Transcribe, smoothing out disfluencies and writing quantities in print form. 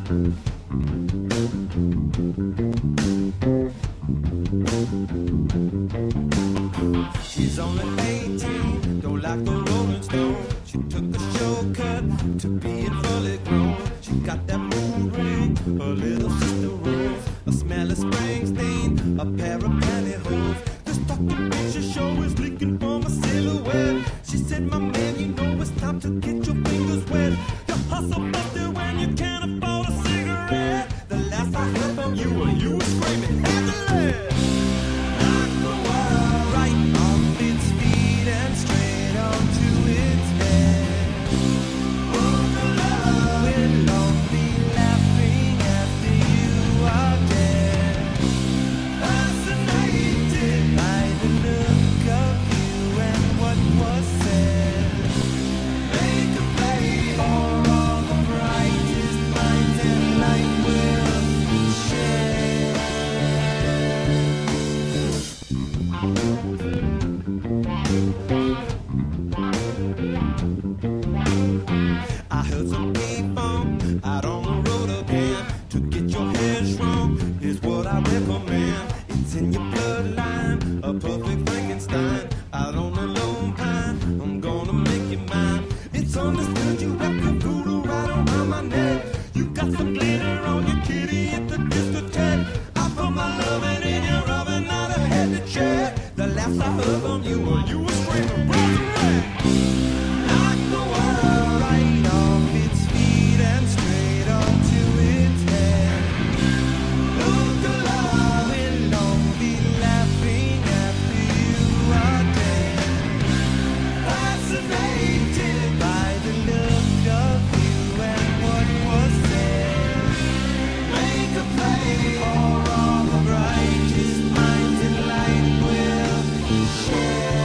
She's only 18, don't like the Rolling Stone. She took the shortcut to being fully grown. She got that moon ring, her little sister Rose, a smell of Springsteen, a pair of pantyhose. The fucking picture show is leaking from a silhouette. She said, my man, you know it's time to get your fingers wet. You hustle busted when you can't afford a cigarette. The last I heard from you were you were screaming, have the lead. Knock the world right off its feet and straight onto its head. Move the love, we'll all be laughing after you are dead. Fascinated by the look of you and what was said. Make a play for all the brightest minds and light will share. I heard some P-Funk out on the road again. To get your head shrunk, here's what I recommend. It's in your bloodline, a perfect Frankenstein. Out on the lone pine, I'm gonna make you mine. It's understood you wrap your voodoo right around my neck. You got some glitter on your kitty at the discotheque. I put my loving in your oven, not a head to check. The last I heard from you were you were screaming, resurrect. Knock the world right off its feet and straight onto its head. Look alive, we'll all be laughing after you are dead. Fascinated by the look of you and what was said. Make a play for all the brightest minds and light will share.